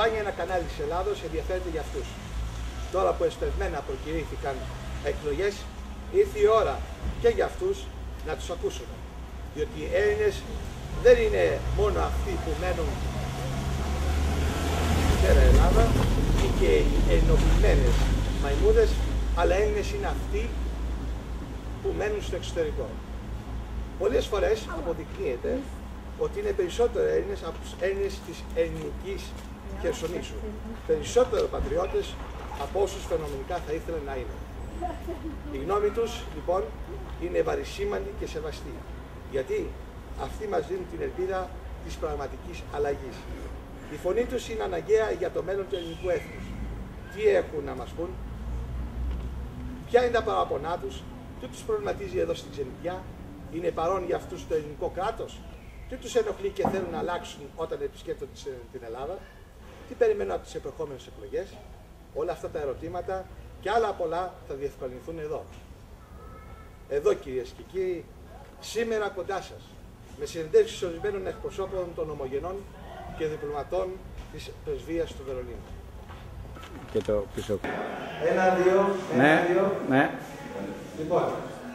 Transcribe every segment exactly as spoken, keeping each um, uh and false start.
σπάνια ένα κανάλι της Ελλάδος ενδιαφέρεται για αυτούς. Τώρα που εσπευμένα προκηρύχθηκαν εκλογές, ήρθε η ώρα και για αυτούς να τους ακούσουμε. Διότι οι Έλληνες δεν είναι μόνο αυτοί που μένουν στην πέρα Ελλάδα ή και οι ενοποιημένες μαϊμούδες, αλλά Έλληνες είναι αυτοί που μένουν στο εξωτερικό. Πολλές φορές αποδεικνύεται ότι είναι περισσότερο Έλληνες από τους Έλληνες της ελληνικής Χερσονήσου. Περισσότερο πατριώτες από όσους φαινομενικά θα ήθελαν να είναι. Η γνώμη τους, λοιπόν, είναι βαρισίμαντη και σεβαστή. Γιατί αυτοί μας δίνουν την ελπίδα της πραγματικής αλλαγής. Η φωνή τους είναι αναγκαία για το μέλλον του ελληνικού έθνους. Τι έχουν να μας πούν, ποια είναι τα παραπονά τους, τι τους προβληματίζει εδώ στην ξενιτιά, είναι παρόν για αυτούς το ελληνικό κράτος, τι τους ενοχλεί και θέλουν να αλλάξουν όταν επισκέπτονται την Ελλάδα, τι περιμένουν από τις επερχόμενες εκλογές. Όλα αυτά τα ερωτήματα και άλλα πολλά θα διευκολυνθούν εδώ. Εδώ, κυρίες και κύριοι, σήμερα κοντά σας, με συνεντεύξεις ορισμένων εκπροσώπων των ομογενών και διπλωματών της Πρεσβείας του Βερολίνου. Και το πίσω. Ένα, δύο, ένα, ναι, δύο. Ναι. Λοιπόν,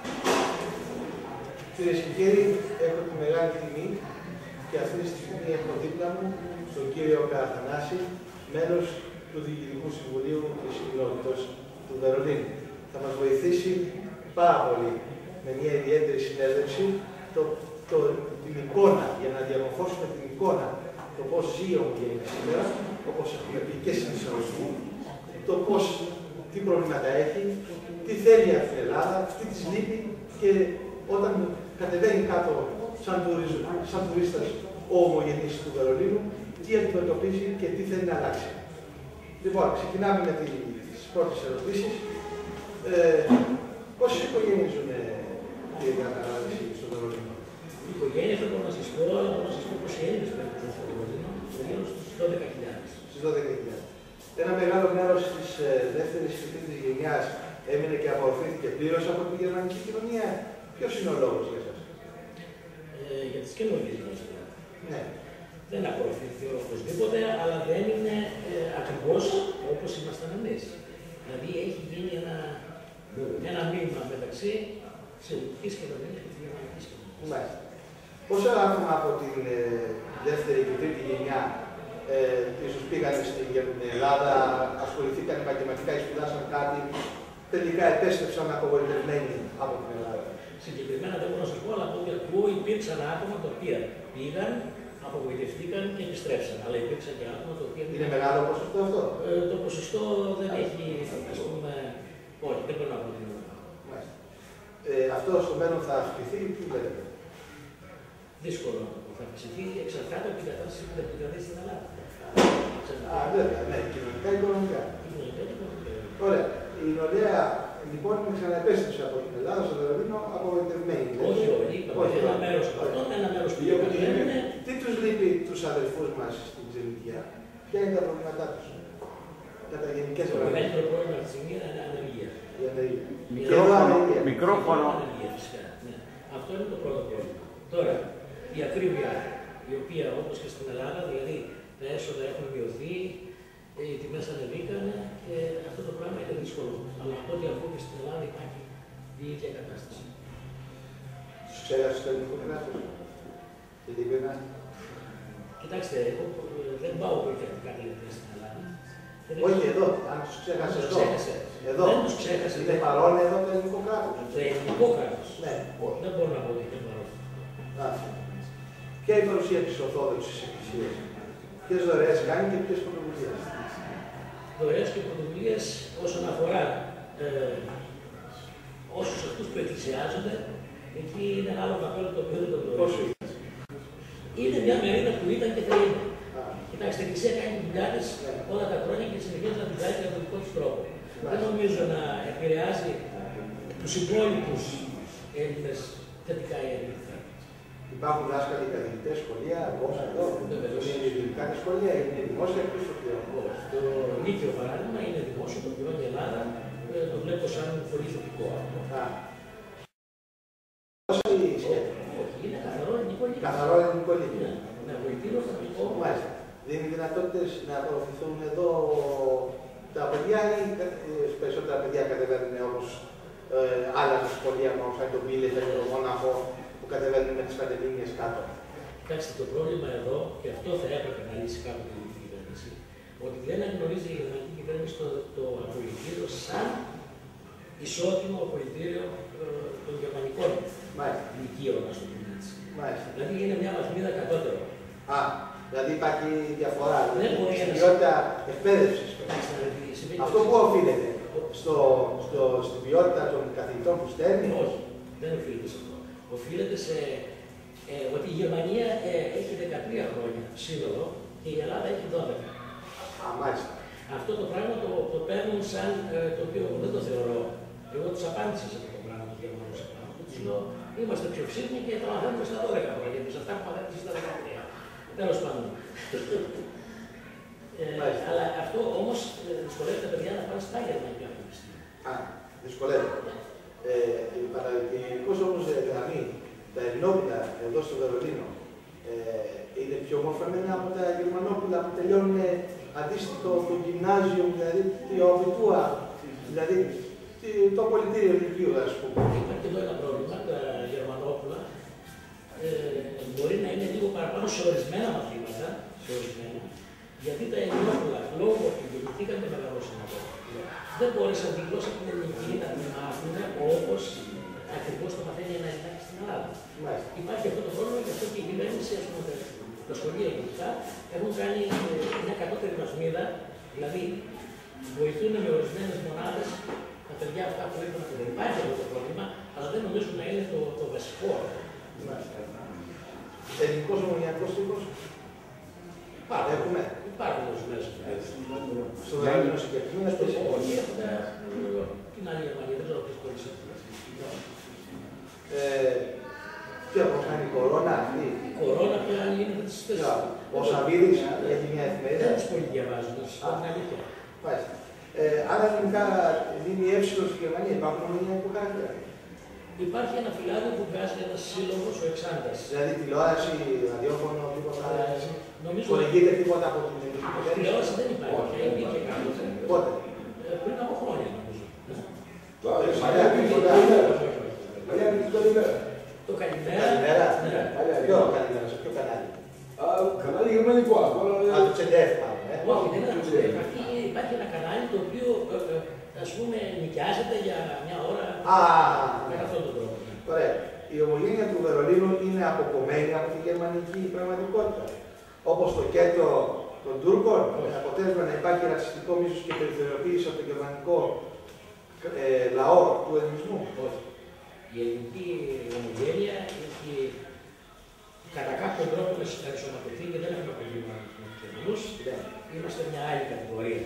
κυρίες και κύριοι, έχω τη μεγάλη τιμή και αυτή τη στιγμή έχω δίπλα μου τον κύριο Καραθανάση, μέλος του Διοικητικού Συμβουλίου της Κοινότητας του Βερολίνου. Θα μας βοηθήσει πάρα πολύ με μια ιδιαίτερη συνέντευξη το, το, την εικόνα, για να διαμορφώσουμε την εικόνα το πώς ζει η Ομογένεια σήμερα, όπως έχουμε πει και στην εισαγωγή, το πώς, τι προβλήματα έχει, τι θέλει από την Ελλάδα, τι της λείπει και όταν κατεβαίνει κάτω σαν, τουρίζ, σαν τουρίστας ο ομογενής του Βερολίνου, τι αντιμετωπίζει και τι θέλει να αλλάξει. Λοιπόν, ξεκινάμε με τις πρώτες ερωτήσεις. Ε, πόσες οικογένειες ζουν, κύριε Καραθανάση, στο Βερολίνο? Οι οικογένειες δεν μπορώ να σας πω, αλλά μπορώ να σας πω πόσοι Έλληνες πρέπει στο Βερολίνο, γύρω στους δώδεκα χιλιάδες. Στις δώδεκα χιλιάδες. Ένα μεγάλο μέρος της ε, δεύτερης και τρίτης γενιάς έμεινε και απορροφήθηκε πλήρως από τη γερμανική κοινωνία. Ποιος είναι ο λόγος για εσάς? Ε, για τις καινούργιες γενιές. Ναι. Δεν απορροφήθηκε οπωσδήποτε, αλλά δεν είναι ε, ακριβώς όπως ήμασταν εμείς. Δηλαδή έχει γίνει ένα, ένα μείγμα μεταξύ της ελληνικής κοινωνίας και της γερμανικής κοινωνίας. Μάλιστα. Πόσα άτομα από την ε, δεύτερη και τρίτη γενιά ε, ίσως πήγαν στην Ελλάδα, ασχοληθήκαν επαγγελματικά ή σπουδάσαν κάτι, τελικά επέστρεψαν απογοητευμένοι από την Ελλάδα? Συγκεκριμένα δεν μπορώ να σας πω, αλλά από ό,τι ακούω υπήρξαν άτομα τα οποία πήγαν, απογοητευτήκαν και επιστρέψαν. Αλλά υπήρξαν και άτομα τα οποία. Είναι μεγάλο ποσοστό αυτό? Ε, το ποσοστό δεν έχει, ας πούμε. Όχι, δεν μπορεί να πω. Ε, αυτό στο μέλλον θα αυξηθεί, τι λέτε? Δύσκολο να το πω. Θα αυξηθεί εξαρτάται από την κατάσταση που θα επικρατεί στην Ελλάδα. Α, βέβαια, ναι, κοινωνικά, οικονομικά. Ωραία. Η νεολαία λοιπόν ξαναεπέστρεψε από την Ελλάδα στο Βερολίνο απογοητευμένη. Όχι, όχι. Ένα μέρος αυτών, ένα μέρος που είναι. Τι τους λείπει τους αδελφούς μας στην ξενιτιά? Ποια είναι τα προβλήματά τους? Κατά γενικές γραμμές. Το μεγαλύτερο πρόβλημα αυτή τη στιγμή είναι η ανεργία. Η ανεργία. Μικρόφωνο. Μικρόφωνο. Αυτό είναι το πρώτο πρόβλημα. Τώρα, η ακρίβεια, η οποία όπως και στην Ελλάδα, δηλαδή τα έσοδα έχουν μειωθεί, οι τιμές ανεβήκαν και αυτό το πράγμα είναι δύσκολο. Αλλά από ό,τι ακούω και στην Ελλάδα υπάρχει η ίδια κατάσταση. Τους ξέρασες το ελληνικό κράτος? Κοιτάξτε, εγώ δεν πάω πολιτικά τελευταία στην Ελλάδα. Όχι εδώ, αν τους ξέχασες εδώ. Εδώ. Δεν τους ξέχασε. Είναι παρόν εδώ το ελληνικό κράτος? Το ελληνικό κράτος. Ναι. Δεν μπορώ να πω ότι είναι παρόν. Ποια είναι η παρουσία της Ορθόδοξης Εκκλησίας? Ποιες δωρεές κάνει και ποιες πρωτοβουλίες? Δωρεές και πρωτοβουλίες όσον αφορά ε, όσους αυτούς που εκκλησιάζονται, εκεί είναι ένα άλλο καπέλο το οποίο δεν το γνωρίζω. Πόσο είναι? Είναι μια μερίδα που ήταν και θα είναι. Κοιτάξτε, η Εκκλησία κάνει τη δουλειά της όλα τα χρόνια και συνεχίζει να τη κάνει με τον δικό της τρόπο. Δεν νομίζω να επηρεάζει τους υπόλοιπους Έλληνες θετικά ή αρνητικά. Υπάρχουν δάσκαλοι, καθηγητές, σχολεία, όπως εδώ. Είναι ιδιωτικά τα σχολεία, είναι δημόσια και στο πληρώνει. Το Λύκειο παράδειγμα είναι δημόσιο, το πληρώνει η Ελλάδα, το βλέπω σαν πολύ θετικό αυτό. Όχι, είναι καθαρό ελληνικό λύκειο. Καθαρό ελληνικό λύκειο. Ναι, βοηθήνω θα το πω. Μάλιστα. δίνει δυνατότητες να απορροφηθούν εδώ τα παιδιά ή περισσότερα παιδιά κατεβαίνουν όπως ε, άλλα σχολεία όπως είναι το Μπίλε, το Μόναχο που κατεβαίνουν με τις κατεβίνιες κάτω. Κοιτάξτε, το πρόβλημα εδώ, και αυτό θα έπρεπε να λύσει κάποτε η κυβέρνηση, ότι δεν αναγνωρίζει η γερμανική κυβέρνηση το, το απολυτήριο σαν ισότιμο απολυτήριο ε, των γερμανικών λυκείων, να το πούμε έτσι. Μάλιστα. Δηλαδή είναι μια βαθμίδα κατώτερο. Α, δηλαδή υπάρχει διαφορά. Δεν μπορεί στην να ποιότητα εκπαίδευση. Αυτό που οφείλεται, στο, στο, στην ποιότητα των καθηγητών που στέλνει. Όχι, δεν οφείλεται σε αυτό. Οφείλεται σε ε, ότι η Γερμανία ε, έχει δεκατρία χρόνια σύνολο και η Ελλάδα έχει δώδεκα. Α, μάλιστα. Αυτό το πράγμα το, το παίρνουν σαν ε, το οποίο δεν το θεωρώ. Εγώ του απάντησα σε αυτό το πράγμα του Γερμανού. Του λέω: είμαστε πιο ξύπνοι και τα μαθαίνουμε στα δώδεκα χρόνια. Και σε αυτά που μαθαίνουμε στα δεκατρία. Τέλος πάντων. ε, αλλά αυτό όμως ε, δυσκολεύει τα παιδιά να πάνε στα γερμανικά πανεπιστήμια. Α, δυσκολεύει. Ε, Παραδείγματος όμως γραμμή, τα Ελληνόπουλα εδώ στο Βερολίνο ε, είναι πιο μορφωμένα από τα Γερμανόπουλα που τελειώνουν αντίστοιχο το γυμνάζιο, δηλαδή τη Οβιτούα, δηλαδή το πολιτήριο λυκείου, ας πούμε. Υπάρχει εδώ ένα πρόβλημα, τα Γερμανόπουλα ε, μπορεί να είναι λίγο παραπάνω σε ορισμένα μαθήματα, σε ορισμένα, γιατί τα Ελληνόπουλα, λόγω ότι γεννηθήκαν και μεγαλώσαν εδώ, δεν μπόρεσαν τη γλώσσα την ελληνική να την μάθουν όπως ακριβώς το μαθαίνει ένα Ελληνάκι στην Ελλάδα. Μάλιστα. Υπάρχει αυτό το πρόβλημα και αυτό και η κυβέρνηση, ας πούμε, τα σχολεία γενικά έχουν κάνει μια κατώτερη βαθμίδα, δηλαδή βοηθούν με ορισμένες μονάδες τα παιδιά αυτά που έχουν αυτό. Υπάρχει αυτό το πρόβλημα, αλλά δεν νομίζω να είναι το, το βασικό. Ελληνικός ομονιακός τύπος. Πάρα έχουμε. Υπάρχουν ορισμένες φορές. Στο Βερολίνο συγκεκριμένα στο Όχι, έχουμε την άλλη Γερμανία, δεν ξέρω ποιος πόλης είναι. Τι από κάνει η κορώνα αυτή. Η κορώνα πια είναι με τις θέσεις. Ο Σαββίδης έχει μια εφημερίδα. Δεν τους πολύ διαβάζουν, να σας πω την αλήθεια. Μάλιστα. Άρα γενικά δίνει εύσυλο στη Γερμανία, υπάρχουν ομονιακού χαρακτήρα. Υπάρχει ένα φυλάδιο που βγάζει ένας σύλλογος, ο Εξάντας. Δηλαδή τηλεόραση, ραδιόφωνο, τίποτα. Νομίζω χορηγείται τίποτα από την ελληνική κυβέρνηση. Τηλεόραση δεν υπάρχει, υπήρχε κάποτε. Πότε. Πριν από χρόνια νομίζω. Παλιά τίποτα. Παλιά τίποτα. Το καλημέρα. Καλημέρα. Ποιο καλημέρα, σε ποιο κανάλι. Κανάλι γερμανικό. Α, το Τσεντέφ μάλλον. Όχι, δεν είναι το Τσεντέφ. Υπάρχει ένα κανάλι το οποίο ας πούμε νοικιάζεται για μια ώρα. Α, με αυτόν τον τρόπο. ωραία. Η ομογένεια του Βερολίνου είναι αποκομμένη από τη γερμανική πραγματικότητα. Όπως το κέντρο των Τούρκων, αποτέλεσμα να υπάρχει ρατσιστικό μίσος και περιθωριοποίηση από το γερμανικό ε, λαό του ελληνισμού. Όχι. Η ελληνική ομογένεια έχει κατά κάποιο τρόπο ενσωματωθεί και δεν έχουμε προβλήμα με τους Γερμανούς. Είμαστε μια άλλη κατηγορία.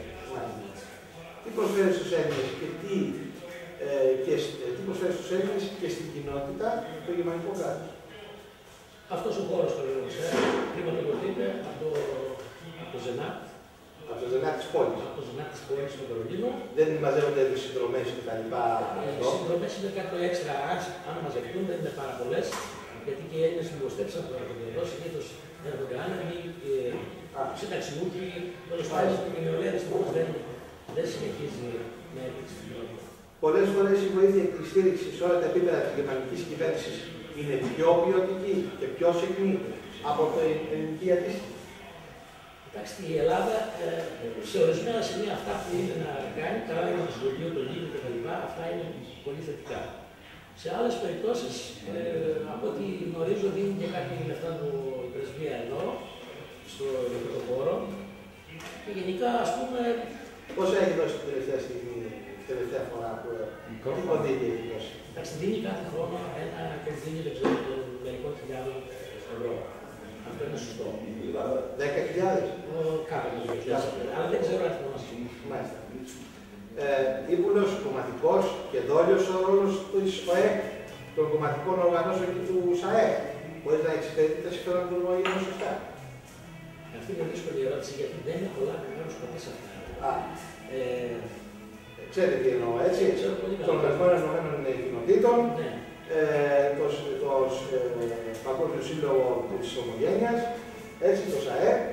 Τι προσφέρει στους Έλληνες και τι, ε, και, τι προσφέρει στους Έλληνες και στην κοινότητα το γερμανικό κράτος. Αυτός ο χώρος το λέω σε, χρηματοδοτείται από το, από το ΖΕΝΑΤ. Από το ΖΕΝΑΤ της πόλης. Από το ΖΕΝΑΤ της πόλης στο Βερολίνο. Δεν μαζεύονται τις συνδρομές και τα λοιπά. Οι συνδρομές είναι κάτι έξτρα, αν μαζευτούν δεν είναι πάρα πολλές, γιατί και οι Έλληνες λιγοστέψαν το έρχονται εδώ, συνήθως έρχονται άνεργοι, συνταξιούχοι, τέλος πάντων η νεολαία δυστυχώς δεν, δεν συνεχίζει με την κοινότητα. Πολλές φορές η βοήθεια και η στήριξη σε όλα τα επίπεδα της γερμανικής κυβέρνησης είναι πιο ποιοτική και πιο συχνή από την ελληνική αντίστοιχη. Κοιτάξτε, η Ελλάδα ε, σε ορισμένα σημεία αυτά που είναι να κάνει, καλά είναι το σχολείο, το λίγο κτλ. Αυτά είναι πολύ θετικά. Σε άλλες περιπτώσεις, ε, από ό,τι γνωρίζω, δίνει και κάτι λεφτά του η πρεσβεία εδώ, στο ελληνικό χώρο. Και γενικά, ας πούμε. Πόσα έχει δώσει την τελευταία στιγμή, την τελευταία φορά που τι κονδύλια έχει δώσει. Εντάξει, δίνει κάθε χρόνο ένα κονδύλιο, δεν ξέρω, των μερικών χιλιάδων ευρώ. Αυτό είναι σωστό. Δέκα χιλιάδες. Κάπου δέκα χιλιάδες. Αλλά δεν ξέρω αν θυμάσαι. Μάλιστα. Ε, ύπουλος, κομματικός και δόλιος ο ρόλος της ΟΕΚ, των κομματικών οργανώσεων και του ΣΑΕΚ. Μπορείς να εξυπηρετεί τα συμφέροντα του ΟΕΚ σωστά. Αυτή είναι δύσκολη ερώτηση γιατί δεν είναι πολλά ακριβώς ποτέ σε αυτά. Α, ε, ξέρετε τι εννοώ, έτσι. Των Οργανωμένων Κοινοτήτων, ναι. ε, το, το ε, Παγκόσμιο Σύλλογο της Ομογένειας, έτσι το ΣΑΕΚ,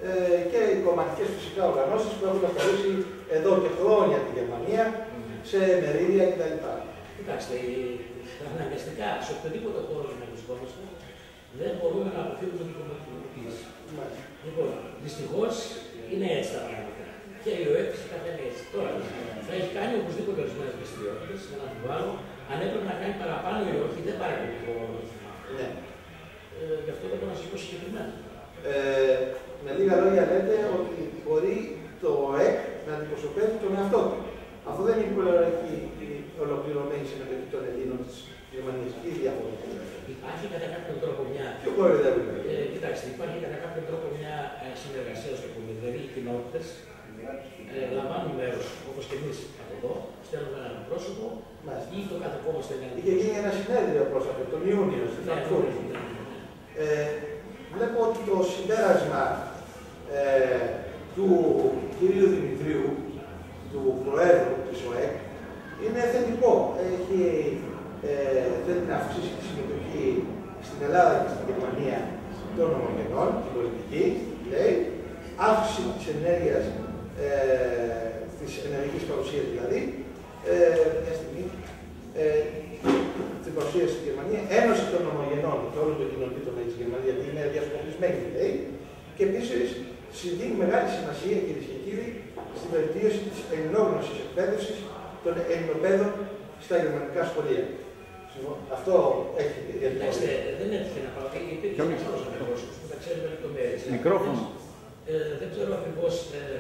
ε, και οι κομματικές φυσικά οργανώσεις που έχουν καθορίσει εδώ και χρόνια τη Γερμανία σε μερίδια κτλ. Κοιτάξτε, αναγκαστικά σε οποιοδήποτε χώρο που βρισκόμαστε δεν μπορούμε να αποφύγουμε την κομματικοποίηση. Λοιπόν, δυστυχώς είναι έτσι τα πράγματα. Και η ΟΕΚ φυσικά δεν είναι έτσι. Τώρα θα έχει κάνει οπωσδήποτε ορισμένες δραστηριότητες, δεν αμφιβάλλω. Αν έπρεπε να κάνει παραπάνω ή όχι, δεν παρακολουθεί το όρο. Ναι. Ε, γι' αυτό δεν μπορώ να σας πω συγκεκριμένα. Ε, με λίγα λόγια λέτε ότι μπορεί το ΟΕΚ να αντιπροσωπεύει τον εαυτό του. Αυτό δεν είναι η ολοκληρωμένη συμμετοχή των Ελλήνων της Γερμανίας. Τι διαφορετική. Υπάρχει κατά κάποιον τρόπο μια. Ποιο κοροϊδεύουμε. Ε, κοιτάξτε, υπάρχει κατά κάποιον τρόπο μια ε, συνεργασία στο πούμε. Δηλαδή οι κοινότητες ε, λαμβάνουν μέρος όπως και εμείς από εδώ, στέλνουμε έναν πρόσωπο ή το κάθε κόμμα στέλνει έναν. Είχε γίνει ένα συνέδριο πρόσωπο τον Ιούνιο στην Φραγκφούρτη. Ε, βλέπω ότι το συμπέρασμα ε, του κυρίου Δημητρίου, του Προέδρου της ΟΕΚ, είναι θετικό. Έχει ε, θέλει να αυξήσει τη συμμετοχή στην Ελλάδα και στην Γερμανία των ομογενών, την πολιτική, λέει, αύξηση της ενέργειας, ε, της ενεργικής παρουσίας δηλαδή, ε, μια στιγμή, ε, την παρουσία στη Γερμανία, ένωση των ομογενών και όλων των κοινωνίτων της Γερμανίας, γιατί είναι διασπορτισμένη, λέει, και επίσης συνδύει μεγάλη σημασία, κυρίες και κύριοι, στην βελτίωση της ελληνόγνωσης εκπαίδευσης των ελληνοπαίδων στα γερμανικά σχολεία. Αυτό έχει ιδιαίτερη. Κοιτάξτε, δεν έτυχε να πάω. Υπήρχε ένα άλλο αντιπρόσωπο που τα ξέρει με λεπτομέρειες. Μικρόφωνο. Ε, δεν ξέρω ακριβώς ε,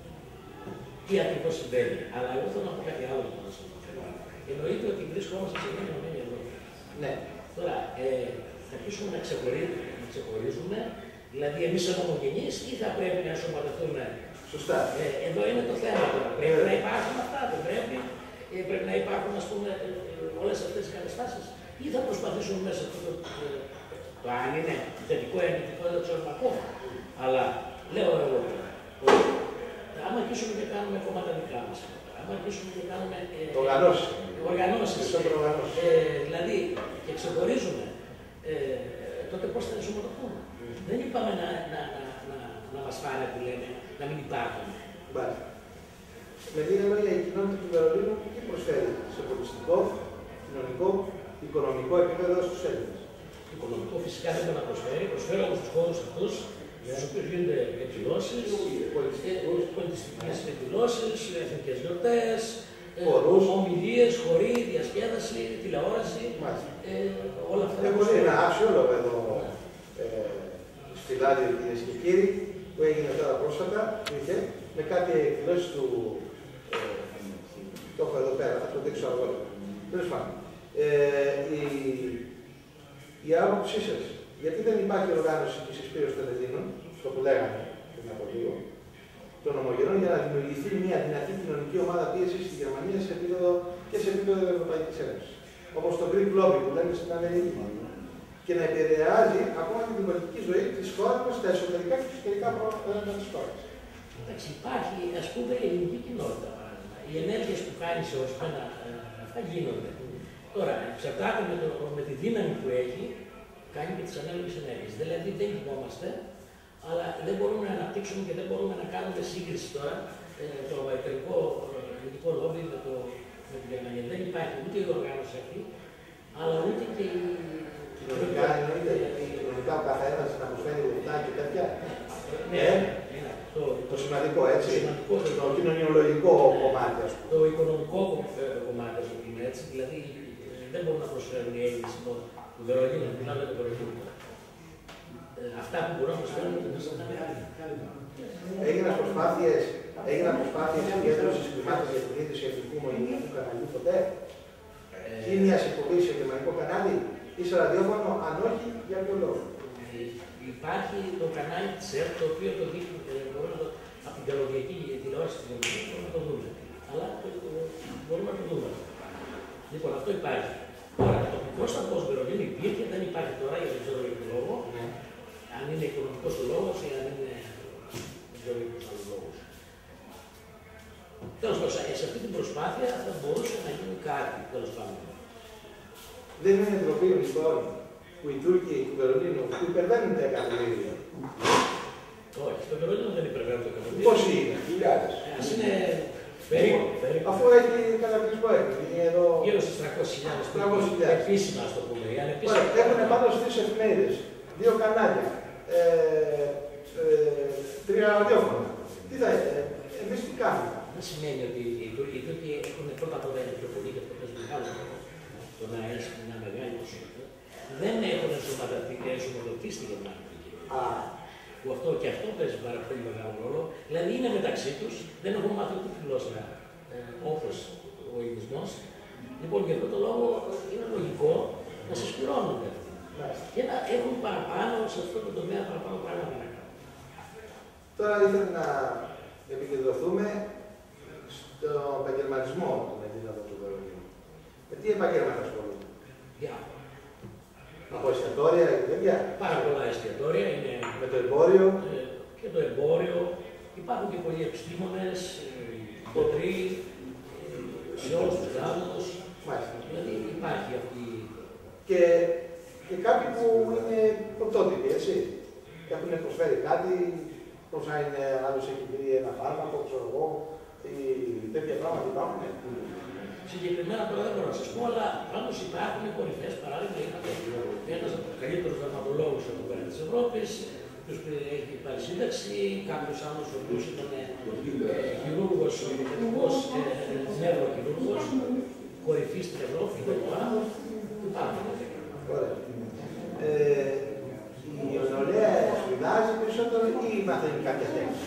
τι ακριβώς συμβαίνει. Αλλά εγώ θέλω να πω κάτι άλλο που να σας πω. Εννοείται ότι βρισκόμαστε σε μια ενωμένη Ευρώπη. Ναι. Τώρα, ε, θα αρχίσουμε να ξεχωρίζουμε, να ξεχωρίζουμε, δηλαδή εμείς σαν ομογενείς ή θα πρέπει να ενσωματωθούμε. Σωστά. Ε, εδώ είναι το θέμα τώρα. Πρέπει να υπάρχουν αυτά, δεν πρέπει. Ε, πρέπει να υπάρχουν, ας πούμε, όλες αυτές οι καταστάσεις. Ή θα προσπαθήσουμε μέσα αυτό το. Το αν είναι θετικό ή αρνητικό δεν το ξέρουμε ακόμα. Αλλά λέω εγώ ότι άμα αρχίσουμε και κάνουμε κόμματα δικά μας, άμα αρχίσουμε και κάνουμε. Ε, οργανώσεις. Οργανώσεις. Ε, δηλαδή και ξεχωρίζουμε, ε, τότε πώς θα ενσωματωθούμε. Mm. Δεν είπαμε να, να, να, να, να μας φάνε που λέμε, να μην υπάρχουν. Μάλιστα. Με λίγα λόγια, η κοινότητα του Βερολίνου τι προσφέρει σε πολιτιστικό, κοινωνικό, οικονομικό επίπεδο στους Έλληνες. Οικονομικό φυσικά δεν μπορεί να προσφέρει. Προσφέρει όμως τους χώρους αυτούς, στους οποίους γίνονται εκδηλώσεις, πολιτιστικές εκδηλώσεις, εθνικές γιορτές, ομιλίες, χοροί, διασκέδαση, τηλεόραση. Ε, όλα αυτά. Έχω δει ένα άξιολο εδώ στη Λάδη, κυρίες και κύριοι, που έγινε τώρα πρόσφατα, με κάτι εκδηλώσεις του. Το έχω εδώ πέρα, θα το δείξω αργότερα. Τέλος πάντων. Η, η άποψή σας, γιατί δεν υπάρχει οργάνωση της εισπήρωσης των Ελλήνων, αυτό που λέγαμε πριν από λίγο, των ομογενών για να δημιουργηθεί μια δυνατή κοινωνική ομάδα πίεσης στη Γερμανία σε επίπεδο και σε επίπεδο της Ευρωπαϊκής Ένωσης. Όπως το Greek Lobby που λέμε στην Αμερική. Και να επηρεάζει ακόμα και την πολιτική ζωή της χώρας μας στα εσωτερικά και εξωτερικά προγράμματα της χώρας. Εντάξει, υπάρχει ας πούμε η ελληνική κοινότητα. Οι ενέργειες που κάνει σε ορισμένα αυτά γίνονται. Τώρα, εξαρτάται με, το, με τη δύναμη που έχει, κάνει και τις ανάλογες ενέργειες. Δηλαδή δεν κοιμόμαστε, αλλά δεν μπορούμε να αναπτύξουμε και δεν μπορούμε να κάνουμε σύγκριση τώρα ε, το ευρωπαϊκό ελληνικό λόμπι με, το, με την Γερμανία. Δεν υπάρχει ούτε η οργάνωση αυτή, αλλά ούτε και η. Κοινωνικά εννοείται, κοινωνικά ο καθένας να προσφέρει λεφτά και τέτοια. Ναι, ε, ναι, το, το σημαντικό έτσι. Το, σημαντικό, το, το κοινωνιολογικό κομμάτι, ας πούμε. Το οικονομικό κομμάτι, ας πούμε έτσι. Δηλαδή δεν μπορούν να προσφέρουν οι Έλληνες εδώ του Βερολίνου, μιλάμε για το Βερολίνο. Αυτά που μπορούν να προσφέρουν δεν θα έγιναν προσπάθειες, έγιναν προσπάθειες συγκέντρωσης κλιμάτων για την ίδρυση εθνικού μολυβικού καναλιού ποτέ. Ή μια εκπομπή σε γερμανικό κανάλι ή σε ραδιόφωνο, αν όχι, για ποιο λόγο. Υπάρχει το κανάλι της ΕΡΤ, το οποίο το δείχνει, μπορούμε να το, από την καλωδιακή τηλεόραση της Γερμανίας, μπορούμε να το δούμε. Αλλά μπορούμε να το δούμε. Λοιπόν, αυτό υπάρχει. Τώρα, το τοπικό σταθμός Βερολίνου υπήρχε, δεν υπάρχει τώρα, γιατί δεν ξέρω για ποιο λόγο. Αν είναι οικονομικός ο λόγος ή αν είναι. Δεν ξέρω για ποιους άλλους λόγους. Τέλος πάντων, σε αυτή την προσπάθεια θα μπορούσε να γίνει κάτι, τέλος πάντων. Δεν είναι ντροπή λοιπόν που οι Τούρκοι του Βερολίνου που υπερβαίνουν τα εκατομμύρια Όχι, στο Βερολίνο δεν υπερβαίνουν το εκατομμύριο. Πόσοι είναι, χιλιάδες. Ας είναι περίπου. περίπου. Αφού έχει καταπληκτικό έκτο. Εδώ... Γύρω στις τριακόσιες χιλιάδες. τριακόσιες χιλιάδες. Επίσημα, ας το πούμε. Έχουν πάντως τρεις εφημερίδες, δύο κανάλια, ε, ε, τρία ραδιόφωνα. Τι θα είναι, εμείς τι κάνουμε. Δεν σημαίνει ότι οι Τούρκοι έχουν πρώτα απ' όλα πιο πολύ και αυτό παίζει μεγάλο ρόλο. Το να έχει μια μεγάλη ποσότητα. Δεν έχουν ενσωματωθεί στη Γερμανία. Που αυτό και αυτό παίζει πάρα πολύ μεγάλο ρόλο. Δηλαδή είναι μεταξύ του, δεν έχουν μάθει ούτε τη γλώσσα ε, όπω ο ελληνισμός. Λοιπόν, για αυτόν τον λόγο είναι λογικό να συσπηρώνονται και να έχουν παραπάνω σε αυτό το τομέα παραπάνω πράγματα να κάνουν. Τώρα ήθελα να επικεντρωθούμε στον επαγγελματισμό των Ελλήνων του Βερολίνου. Με τι επαγγέλματα ασχολούνται. Διάφορα. Από εστιατόρια και τέτοια. Πάρα πολλά εστιατόρια είναι. Με το εμπόριο. Ε, και το εμπόριο. Υπάρχουν και πολλοί επιστήμονες, γιατροί, σε όλους τους κλάδους. Δηλαδή υπάρχει αυτή. Και, και κάποιοι που είναι πρωτότυποι, έτσι. Έχουν προσφέρει κάτι, πώς να είναι, άλλος έχει βρει ένα φάρμακο, ξέρω εγώ, ή τέτοια πράγματα υπάρχουν. Συγκεκριμένα τώρα δεν μπορώ να σας πω, αλλά πάντως υπάρχουν κορυφές. Παράδειγμα, είχαμε ένας από τους καλύτερους δερματολόγους εδώ πέρα της Ευρώπης, που έχει πάρει σύνταξη, κάποιος άλλος ο οποίος ήταν χειρούργος, ορθοπαιδικός, νευροχειρούργος, κορυφή στην Ευρώπη κλπ. Υπάρχουν. Ωραία. Ε, η νεολαία σπουδάζει περισσότερο ή μαθαίνει κάποια τέχνη.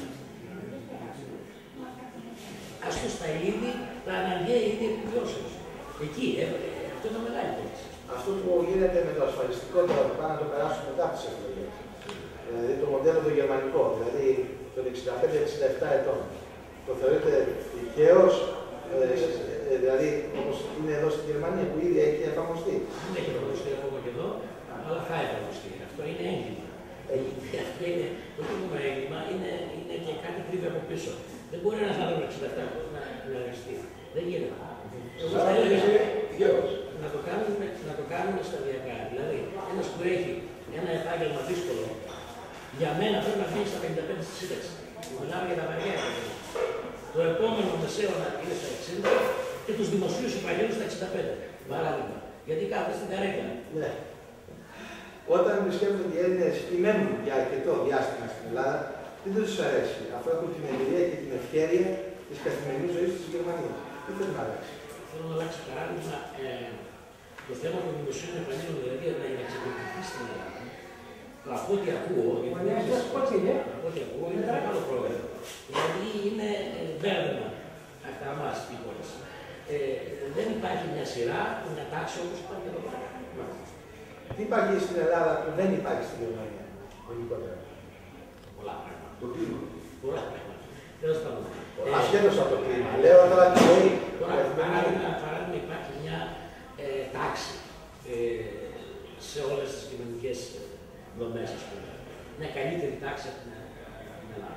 Ας το στα είδη, τα αναγκαία είδη επιβιώσεως. Εκεί, ε, αυτό είναι μεγάλη τέχνη. Αυτό που γίνεται με το ασφαλιστικό τώρα που πάνε να το περάσουν μετά τις εκλογές. Δηλαδή το μοντέλο το γερμανικό, δηλαδή των εξήντα πέντε εξήντα επτά ετών. Το θεωρείτε δικαίως, ε, ε, δηλαδή όπως είναι εδώ στην Γερμανία που ήδη έχει εφαρμοστεί. Δεν έχει εφαρμοστεί ακόμα και εδώ, αλλά θα εφαρμοστεί. Αυτό είναι έγκλημα. Αυτό είναι, όχι μόνο έγκλημα, είναι, είναι και κάτι κρύβει από πίσω. Δεν μπορεί ένας άνθρωπος εξήντα επτά να, να εργαστεί. Δεν γίνεται. Εγώ θα έλεγα να το κάνουμε, να το κάνουμε σταδιακά. Δηλαδή, ένας που έχει ένα επάγγελμα δύσκολο, για μένα πρέπει να βγει στα πενήντα πέντε στη σύνταξη. Μιλάμε για τα βαριά επαγγέλματα. Το επόμενο μεσαίο να είναι στα εξήντα και τους δημοσίους υπαλλήλους στα εξήντα πέντε. Παράδειγμα. Γιατί κάθεται στην καρέκλα. Ναι. Όταν επισκέπτονται οι Έλληνες ή μένουν για αρκετό διάστημα στην Ελλάδα, τι δεν τους αρέσει, αφού έχουν την εμπειρία και την ευκαιρία της καθημερινής ζωής της Γερμανίας. Τι θέλουν να αλλάξει. Θέλω να αλλάξει παράδειγμα ε, το θέμα των δημοσίων υπαλλήλων, δηλαδή να είναι εξυπηρετική στην Ελλάδα. Από ό,τι ακούω, γιατί δεν είναι από ό,τι ακούω, είναι μεγάλο πρόβλημα. Δηλαδή είναι μπέρδεμα αυτά μας οι χώρες. Ε, δεν υπάρχει μια σειρά, μια τάξη όπως υπάρχει εδώ πέρα. Τι υπάρχει στην Ελλάδα που δεν υπάρχει στην Γερμανία, γενικότερα. Πολλά πράγματα. Το κλίμα. Πολλά πράγματα. Τέλος πάντων. Ασχέτως από το κλίμα. Λέω τώρα τη ζωή. Παράδειγμα, υπάρχει μια ε, τάξη ε, σε όλες τις κοινωνικές δομές, ας πούμε. Μια καλύτερη τάξη από την Ελλάδα.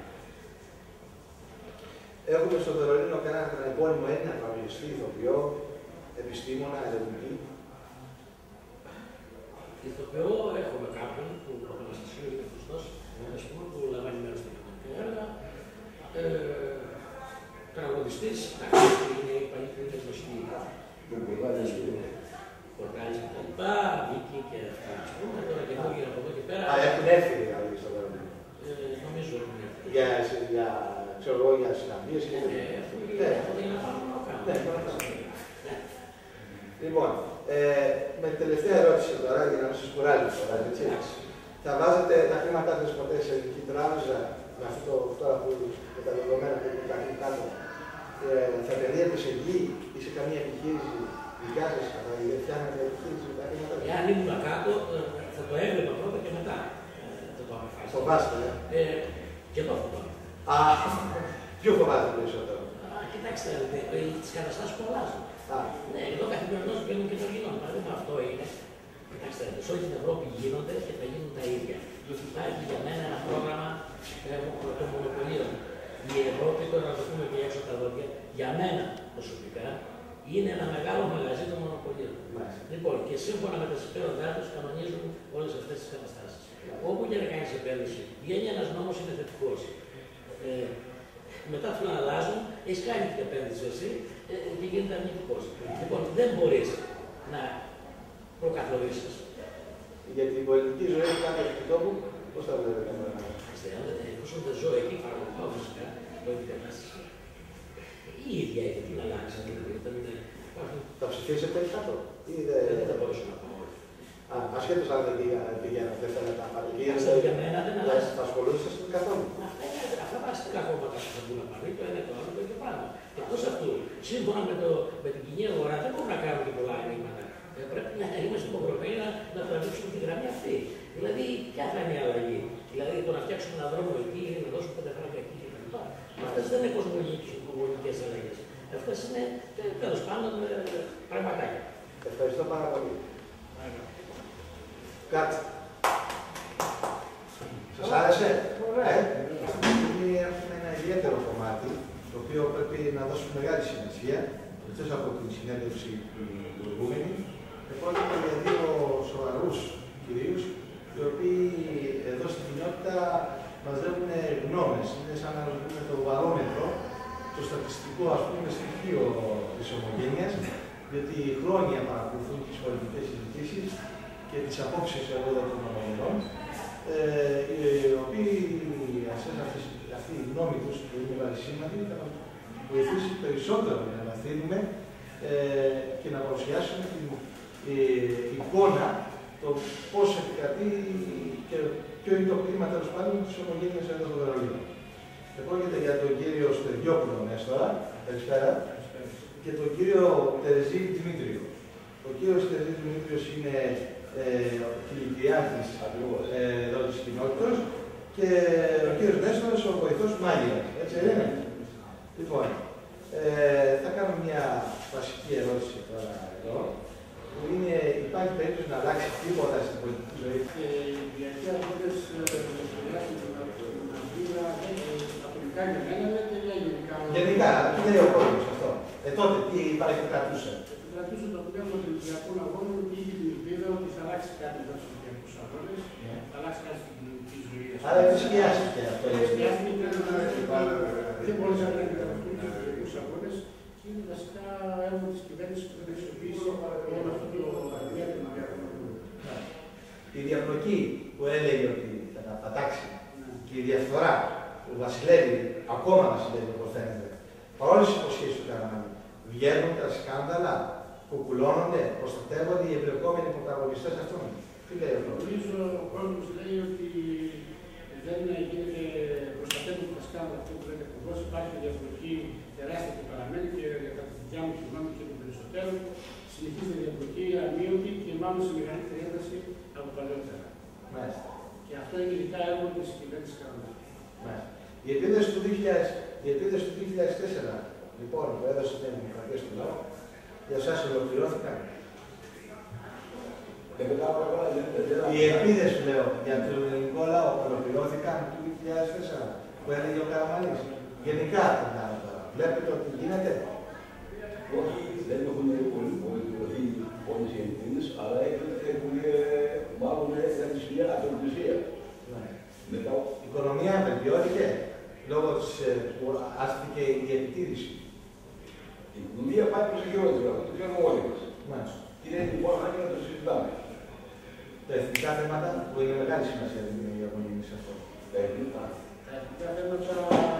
Έχουμε στο Βερολίνο κανέναν επώνυμο Έλληνα τραγουδιστή, ηθοποιό, επιστήμονα, ερευνητή. Ηθοποιό έχουμε κάποιον που ο Αναστασίου είναι Χριστός, ας πούμε, που λαμβάνει μέρος στην κοινωνική έργα. Ε, τραγουδιστής, είναι η παλιή που είναι γνωστή. Κορκάλης και τα λοιπά, Βίκη και αυτά, ας πούμε, τώρα και εγώ από εδώ και πέρα. Α, έχουν έρθει δηλαδή στο Βερολίνο. Νομίζω έχουν έρθει. Για, για, ξέρω εγώ, για συναντήσεις και τέτοια. Αυτό είναι ένα πράγμα να κάνω. Ναι, λοιπόν, ε, με την τελευταία ερώτηση τώρα, για να μην σας κουράζει τώρα, έτσι. Θα βάζετε τα χρήματά σας ποτέ σε ελληνική τράπεζα, με αυτό τώρα που με τα δεδομένα που έχει κάνει κάτω, ε, θα επενδύετε σε γη ή σε καμία επιχείρηση δικιά σας, θα φτιάχνετε επιχείρηση με τα χρήματά σας. Εάν ήμουν κάτω, θα το έβλεπα πρώτα και μετά. Θα το αποφάσισα. Φοβάστε, ε. ε. Και εδώ φοβάμαι. Α, ποιο φοβάστε περισσότερο. Α, κοιτάξτε, τις καταστάσεις που αλλάζουν. Α. Ναι, εδώ καθημερινώς βγαίνουν και το γινόν. Παράδειγμα, αυτό είναι. Κοιτάξτε, σε όλη την Ευρώπη γίνονται και θα γίνουν τα ίδια. Υπάρχει για μένα ένα πρόγραμμα των μονοπωλίων. Η Ευρώπη, τώρα να το πούμε και έξω από τα δόντια, για μένα προσωπικά είναι ένα μεγάλο μαγαζί των μονοπωλίων. Λοιπόν, και σύμφωνα με τα συμφέροντά του κανονίζουν όλες αυτές τις καταστάσεις. Όπου και να κάνει κυβέρνηση. Βγαίνει ένας νόμος, είναι θετικός. Ε, μετά του να αλλάζουν, έχει κάνει την επένδυση εσύ ε, και γίνεται αρνητικός. Λοιπόν, δεν μπορείς να προκαθορίσεις. Για την πολιτική ζωή του κάθε τόπου, πώς θα βλέπετε? Εφόσον δεν ζω εκεί, παρακολουθώ φυσικά την κατάσταση. Η ίδια είναι, τι να αλλάξει. Θα ψηφίσετε κάτω ή δεν? Δεν θα μπορούσα να πω. Ασχέτως αν δεν πηγαίνουν δεύτερα τα παρελθόν. Για μένα δεν αλλάζει. Θα ασχολούσαστε καθόλου. Αυτά τα αστικά κόμματα που θα μπουν να πάρει, το ένα το άλλο και πάνω. Εκτός αυτού, σύμφωνα με, το, με την κοινή αγορά, δεν μπορούμε να κάνουμε και πολλά ανοίγματα. Ε, πρέπει να είμαστε υποχρεωμένοι να, να τραβήξουμε τη γραμμή αυτή. Δηλαδή, ποια θα είναι η αλλαγή? Δηλαδή, το να φτιάξουμε έναν δρόμο εκεί, να δώσουμε πέντε χρόνια εκεί κτλ. Αυτές δεν είναι κοσμολογικές αλλαγές. Αυτές είναι τέλος πάντων πραγματάκια. Ευχαριστώ πάρα πολύ. Κάτσε. Σας άρεσε? Ωραία. Ε? Έχουμε ένα ιδιαίτερο κομμάτι, το οποίο πρέπει να δώσουμε μεγάλη σημασία, εκτός από την συνέντευξη του προηγούμενη. Πρόκειται για δύο σοβαρούς κυρίους, οι οποίοι εδώ στην κοινότητα μας δίνουν γνώμες. Είναι σαν να δούμε το βαρόμετρο, το στατιστικό ας πούμε στοιχείο της ομογένειας, διότι χρόνια παρακολουθούν τις πολιτικές συζητήσεις και τις απόψεις εδώ των ομογενών, ε, οι οποίοι αυτή η γνώμη τους που είναι βαρισίματη θα μας βοηθήσει περισσότερο για να μαθαίνουμε ε, και να παρουσιάσουμε την ε, εικόνα το πώς επικρατεί και ποιο είναι το κλίμα τέλος πάντων της ομογένειας εδώ στο Βερολίνο. Πρόκειται για τον κύριο Στεργιόπουλο Νέστορα, καλησπέρα, και τον κύριο Τερζή Δημήτριο. Ο κύριος Τερζή Δημήτριος είναι φιλικριάτης ε, εδώ της κοινότητας και ο κύριος Νέστορας ο βοηθός μάγειρας. Έτσι δεν είναι? Λοιπόν, ε, θα κάνω μια βασική ερώτηση τώρα εδώ. Που είναι, υπάρχει περίπτωση να αλλάξει τίποτα στην πολιτική ζωή? Γιατί αγώνες σχεδιάσουν την Αθήνα καθολικά για μένα, δεν είναι γενικά. Γενικά, τι λέει ο κόσμος αυτό? Ε, τότε τι υπάρχει που κρατούσε? Κρατούσε το πνεύμα των Ολυμπιακών Αγώνων και είχε την ελπίδα ότι θα αλλάξει κάτι μετά στους Ολυμπιακούς Αγώνες, θα αλλάξει κάτι στην πολιτική ζωή. Άρα δεν σχεδιάστηκε αυτό. Σχεδιάστηκε δεν μπορούσε να κάνει καταρχήν τους Ολυμπιακούς Αγώνες και είναι βασικά έργο της κυβέρνησης που δεν αξιοποιήσει όλο αυτό το παγκόσμιο των Ολυμπιακών Αγώνων. Η διαπλοκή που έλεγε ότι θα τα πατάξει και η διαφθορά που βασιλεύει, ακόμα βασιλεύει όπως φαίνεται, παρόλες τις υποσχέσεις του Καραμανλή, βγαίνουν τα σκάνδαλα, κουκουλώνονται, προστατεύονται οι εμπλεκόμενοι πρωταγωνιστές αυτών. Τι λέει αυτό? Νομίζω ο κόσμος λέει ότι δεν γίνεται προστατεύουν τα σκάνδαλα αυτό που λέτε ακριβώς. Υπάρχει διαπλοκή τεράστια που παραμένει και κατά τη δικιά μου τη γνώμη και των περισσότερων συνεχίζεται η διαπλοκή αμύωτη και μάλλον σε μεγαλύτερη ένταση από παλαιότερα. Μάλιστα. Και αυτό είναι ειδικά έργο της κυβέρνησης Καραμανλή. Η επίδεση του δύο χιλιάδες τέσσερα, λοιπόν, που έδωσε την δημοκρατία στο λαό, για εσάς ολοκληρώθηκαν? Οι επίδες, λέω, για τον ελληνικό λαό ολοκληρώθηκαν το δύο χιλιάδες τέσσερα, που έλεγε ο Καραμανλής. Γενικά την κάνω τώρα. Βλέπετε ότι γίνεται? Όχι, δεν έχουν ολοκληρωθεί όλες οι επίδες, αλλά έχουν μάλλον έτσι μια ατομικρουσία. Η οικονομία βελτιώθηκε λόγω της που άστηκε η επιτήρηση. Η οικονομία πάει προς χειρότερα, αυτό το ξέρουμε όλοι μας. Μάλιστα. Και είναι λοιπόν ανάγκη να το συζητάμε. Τα εθνικά θέματα που είναι μεγάλη σημασία για την απογέννηση σε αυτό. Τα εθνικά. Τα εθνικά θέματα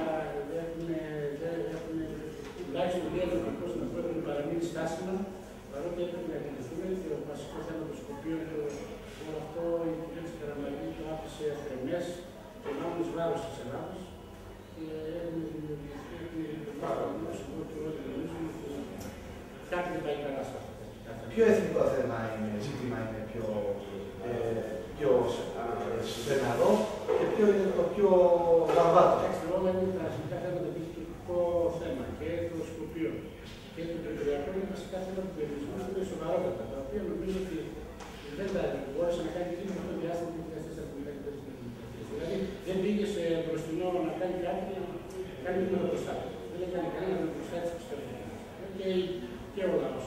έχουν τουλάχιστον δύο ευρωπαϊκούς να πρέπει να παραμείνει στάσιμα, παρότι έπρεπε να εκτελεστούμε και το βασικό θέμα του Σκοπίου είναι όλο αυτό η κυβέρνηση Καραμανλή το άφησε αφρενές και μάλλον εις βάρος της Ελλάδας και έγινε δημιουργηθεί το σημείο του ότι νομίζουμε ότι κάτι δεν πάει καλά σε αυτά. Ποιο εθνικό θέμα είναι, ζήτημα είναι πιο, ε, πιο στεναρό και ποιο είναι το πιο λαμβάτο? Κοιτάξτε, όλα είναι τα εθνικά θέματα που έχει τουρκικό θέμα και το Σκοπείο και το περιφερειακό είναι βασικά θέματα του περιορισμού που είναι σοβαρότατα, τα οποία νομίζω ότι δεν τα μπόρεσε να κάνει τίποτα στο διάστημα του δύο χιλιάδες τέσσερα που ήταν δηλαδή δεν πήγε σε μπροστινό να κάνει κάτι, κάνει το μπροστά. Δεν έκανε κανένα να προστάτευσε τις περιφερειές. Και, και ο λαός.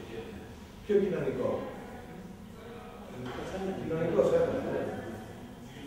Πιο κοινωνικό. Κοινωνικό θέμα.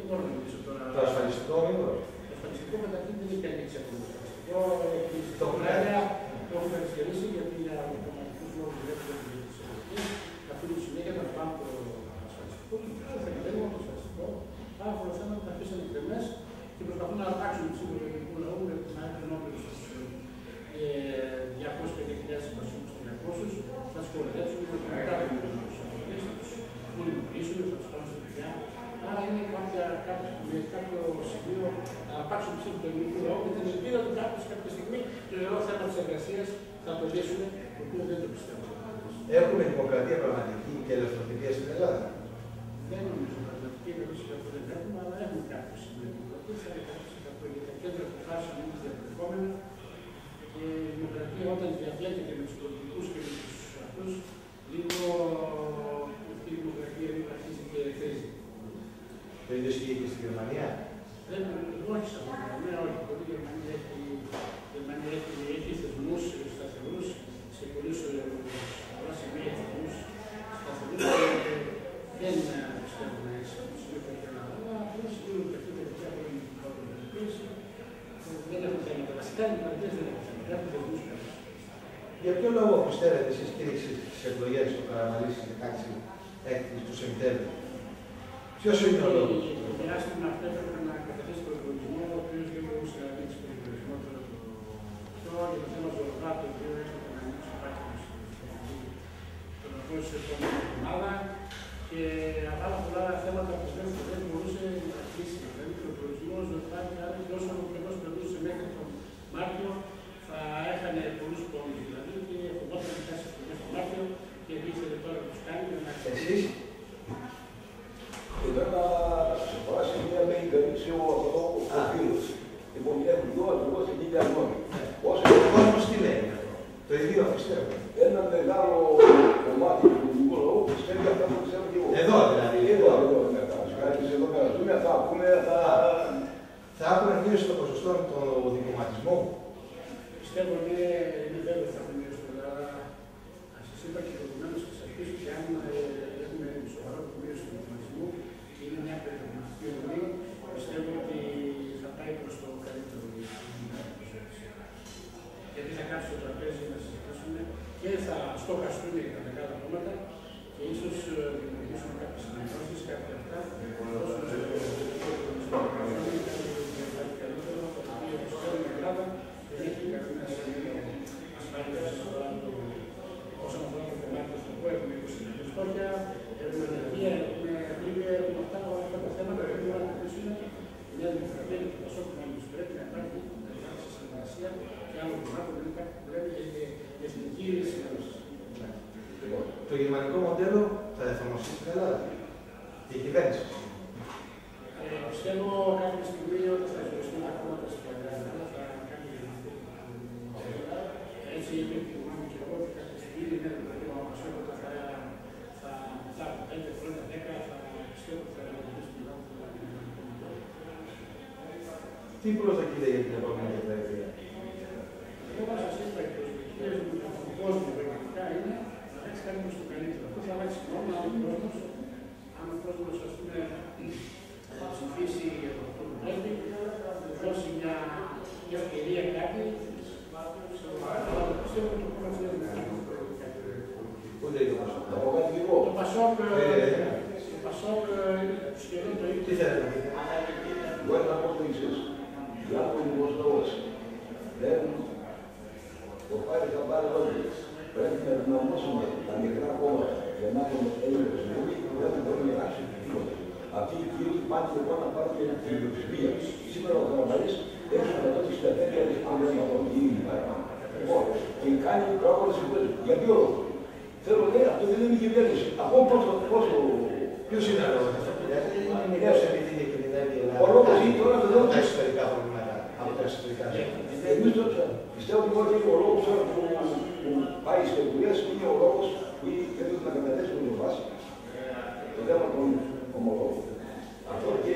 δεν μπορώ να μιλήσω τώρα. Το ασφαλιστικό μήπως. Το ασφαλιστικό καταρχήν δεν έχει ανοίξει ακόμα. Το ασφαλιστικό έχει το έχουμε καθυστερήσει γιατί για autoματικούς λόγους δεν έχουμε τις ερωτήσεις. Αυτή τη συνέχεια να πάμε το ασφαλιστικό και θα κατέβουμε το ασφαλιστικό. Πάρα πολλά θέματα τα αφήσαν εκκρεμές και προσπαθούν να αρπάξουν τη σύμβολη του ελληνικού λαού για να έχουν όπλους στους διακόσιες πενήντα χιλιάδες υπασιούς και τριακόσιους, θα τους κοροϊδέψουν και θα μετά τους αγωνίες, θα τους μονιμοποιήσουν, θα τους κάνουν στην παιδιά. Άρα είναι κάποια, κάποιο, με κάποιο σημείο να αρπάξουν τη σύμβολη του ελληνικού λαού με την ελπίδα του κάποιος κάποια στιγμή το ιερό θέμα της εργασίας θα το λύσουν, το οποίο δεν το πιστεύω. Έχουμε δημοκρατία πραγματική και ελευθεροτυπία στην Ελλάδα. Δεν νομίζω πραγματική ελευθεροτυπία που δεν έχουμε, αλλά έχουμε κάποιο σημείο δημοκρατίας, αλλά κάποιο για τα κέντρα αποφάσεων είναι διαπλεκόμενα. Και η δημοκρατία όταν διαπλέκεται με τους πολιτικούς και με τους αυτούς, λίγο αυτή η δημοκρατία λίγο αρχίζει και χρήζει. Το ίδιο ισχύει και στη Γερμανία. Δεν, όχι σαν την Γερμανία, όχι. Η Γερμανία έχει, Γερμανία έχει, έχει θεσμούς σταθερούς, σε πολλούς πολλά σημεία θεσμούς σταθερούς και δεν πιστεύω να έχει σημείο που έχει Ελλάδα, αλλά απλώς λίγο και αυτή η τελευταία χρόνια δεν έχουν θέματα. Βασικά οι δημοκρατίες δεν έχουν θέματα. Έχουν θεσμούς καλούς. Για ποιο λόγο πιστεύετε εσείς κήρυξη στις εκλογές του Καραμανλή στις δεκαέξι του Σεπτέμβρη? Ποιος είναι ο λόγος? Το διάστημα αυτό έπρεπε να καταθέσει τον προορισμό, ο οποίος δεν μπορούσε να ανοίξει τον προορισμό τώρα το αυτό για το θέμα Ζωρβά, το οποίο έπρεπε να ανοίξει ο Πάκης τον αγώνα σε επόμενη εβδομάδα και άλλα πολλά θέματα που δεν μπορούσε να κλείσει. Δηλαδή ο προορισμός Ζωρβά και άλλοι όσο ο καιρός περνούσε μέχρι τον Μάρτιο θα έχανε πολλούς πόνους δηλαδή και φοβόταν να φτάσει στο μέσα Μάρτιο και ήθελε τώρα να τους κάνει για να εξελίξει. Εμένα σε πολλά σημεία με εγκαλύψει ο φίλος. Λοιπόν, έχουν δυο ακριβώς την ίδια γνώμη. Ο κόσμος τι λέει αυτό? Το ίδιο πιστεύω. Ένα μεγάλο κομμάτι του ελληνικού λαού πιστεύει αυτά που ξέρω και εγώ. Εδώ δηλαδή. Εδώ, εδώ, μετά. Σκάφης εδώ πέρα ζούμε, θα πούμε, θα... Θα έχουμε μείωση στο ποσοστό του δικαιωματισμού. Πιστεύω ότι είναι βέβαιο θα έχουμε μείωση, αλλά σας είπα και προηγουμένως και σας αρχίσω και αν έχουμε σοβαρό μείωση του δικαιωματισμού και είναι μια περιοριστική οδή, πιστεύω ότι θα πάει προς το καλύτερο. Γιατί θα κάτσουν στο τραπέζι να συζητήσουν και θα στοχαστούν για τα μεγάλα κόμματα και ίσως δημιουργήσουν κάποιες συνεργασίες, κάποια αυτά. Όσον αφορά το κομμάτι του αστυνομικού, έχουμε είκοσι στόχια, έχουμε ενεργεία, έχουμε ακρίβεια, έχουμε αυτά τα θέματα που πρέπει να αντιμετωπίσουμε. Η Νέα Δημοκρατία και το Πασόκ πρέπει να υπάρχει συνεργασία και άλλο κομμάτι δεν υπάρχει που λέμε η εθνική συνεργασία. Το γερμανικό μοντέλο θα εφαρμοστεί στην Ελλάδα. Η κυβέρνηση. Πιστεύω κάποια στιγμή όταν θα εφαρμοστούν τα κόμματα στην Ελλάδα θα κάνει έτσι επιθυμάμε και εγώ ότι κάποια στιγμή είναι δηλαδή ο Πασόκ όταν θα θα πέντε χρόνια, δέκα θα πιστεύω ότι θα δημιουργήσει την Ελλάδα. Τι προσδοκείτε για την επόμενη δεκαετία? Εγώ σας είπα οι προσδοκίες μου για τον κόσμο πραγματικά είναι να έχει κάτι προς το καλύτερο. Αυτό θα αλλάξει μόνο αν ο κόσμος, αν ο κόσμος ας πούμε θα ψηφίσει για το αυτό που πρέπει, θα δώσει μια ευκαιρία κάτι. Πιστεύω ότι το κόμμα της Νέας Το Πασόκ, το Πασόκ σχεδόν το ίδιο. Τι θέλετε να πείτε? Εγώ έχω να πω το εξής. Για τον ελληνικός λαός δεν το πάρει θα πάρει όλοι. Πρέπει να δυναμώσουμε τα μικρά κόμματα για να έχουμε Έλληνες νέοι που δεν μπορούν να γράψουν τίποτα. Αυτοί οι κύριοι πάνε λοιπόν να πάρουν την πλειοψηφία. Σήμερα ο Καραμανλής έχει εκατό εξήντα πέντε λοιπόν, και κάνει πράγματα συμβουλές. Για ποιο λόγο? Θέλω να λέει, αυτό δεν είναι η κυβέρνηση. Ακόμα πόσο, πόσο... Ποιος είναι ο λόγος? Είναι μοιραίος επειδή διακινδυνεύει η Ελλάδα. Ο λόγος είναι τώρα δεν από τα ιστορικά προβλήματα. Από τα ιστορικά ζητήματα. Εμείς τότε πιστεύω ότι ο λόγος τώρα που πάει στις εκλογές είναι ο λόγος που είναι να καταθέσουν με βάση το θέμα των ομολόγων. Αυτό και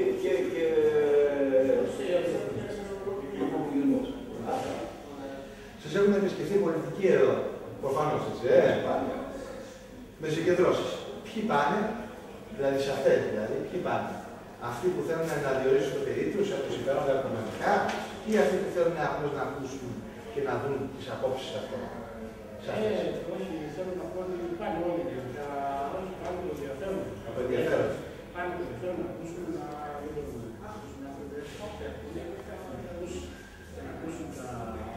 ο πολιτισμός. Σας έχουν επισκεφθεί πολιτικοί εδώ. Προφανώς έτσι, ε. Με συγκεντρώσεις. Ποιοι πάνε, δηλαδή σε αυτές δηλαδή, ποιοι πάνε. Αυτοί που θέλουν να διορίσουν το παιδί τους από συμφέροντα οικονομικά ή αυτοί που θέλουν απλώς να ακούσουν και να δουν τις απόψεις αυτών. Ε, όχι, θέλω να πω ότι πάνε όλοι και θα πάνε το ενδιαφέρον. Από ενδιαφέρον. Πάνε το ενδιαφέρον να ακούσουν να ακούσουν άνθρωποι να ακούσουν τα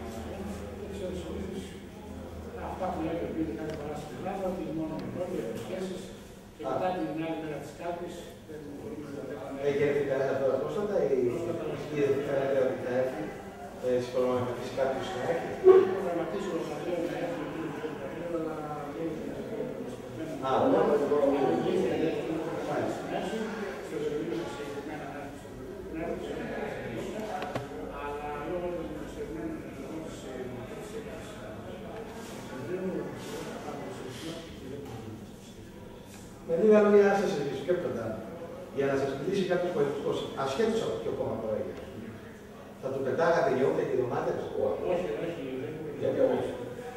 αυτά που λέει ο οποίος κάθε φορά στην Ελλάδα, ότι μόνο με πρώτη σχέσεις και μετά την άλλη μέρα της κάτης δεν μπορούμε να τα κάνουμε. Έχει έρθει κανένα τώρα πρόσφατα ή φαίνεται ότι θα έρθει, συμπρογραμματίσει κάποιος να έρθει. Προγραμματίσει ο Σαφρέο να έρθει ο κύριος Σαφρέο, αλλά δεν είναι το Α, ναι, δεν μπορώ να μην έρθει στην Άση, στο Βερολίνο συγκεκριμένα να έρθει στην Άση, αλλά λόγω των εξερμένων των της με λίγα λόγια, να σας ρωτήσω και πρώτα, για να σας μιλήσει κάποιος πολιτικός, ασχέτως από ποιο κόμμα προέρχεται, θα του πετάγατε γεώργια και ντομάτες? Όχι, όχι, δεν μπορεί. Για ποιο λόγο?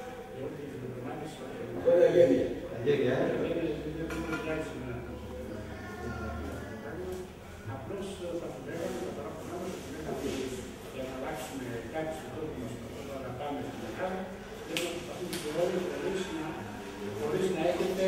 Αυτό είναι αγένεια. Αγένεια, ε. Απλώς θα του λέγαμε τα παράπονά μας ότι για να αλλάξουμε κάτι στον τρόπο μας που θα πάμε στην Ελλάδα, πρέπει να προσπαθούμε και όλοι χωρίς να έχετε